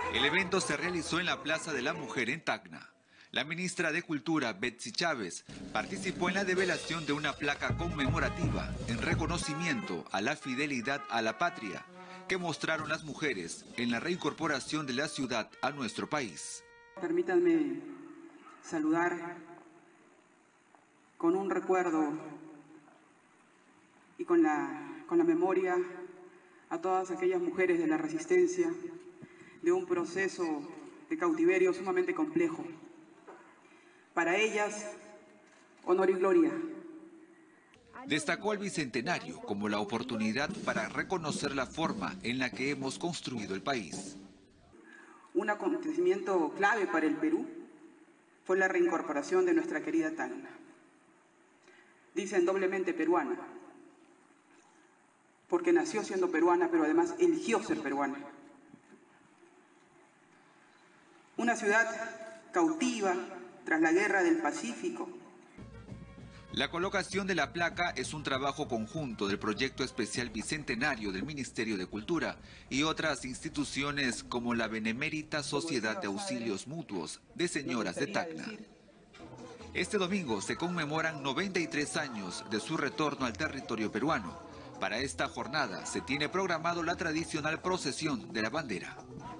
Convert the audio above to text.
El evento se realizó en la Plaza de la Mujer en Tacna. La ministra de Cultura, Betsy Chávez, participó en la develación de una placa conmemorativa en reconocimiento a la fidelidad a la patria que mostraron las mujeres en la reincorporación de la ciudad a nuestro país. Permítanme saludar con un recuerdo y con la memoria a todas aquellas mujeres de la resistencia de un proceso de cautiverio sumamente complejo. Para ellas, honor y gloria. Destacó el Bicentenario como la oportunidad para reconocer la forma en la que hemos construido el país. Un acontecimiento clave para el Perú fue la reincorporación de nuestra querida Tacna. Dicen doblemente peruana, porque nació siendo peruana, pero además eligió ser peruana. Una ciudad cautiva tras la Guerra del Pacífico. La colocación de la placa es un trabajo conjunto del Proyecto Especial Bicentenario del Ministerio de Cultura y otras instituciones como la Benemérita Sociedad de Auxilios Mutuos de Señoras de Tacna. Este domingo se conmemoran 93 años de su retorno al territorio peruano. Para esta jornada se tiene programado la tradicional procesión de la bandera.